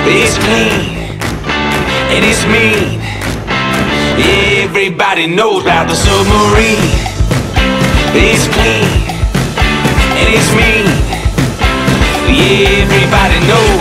It's clean and it's mean. Everybody knows about the submarine. It's clean and it's mean. Everybody knows.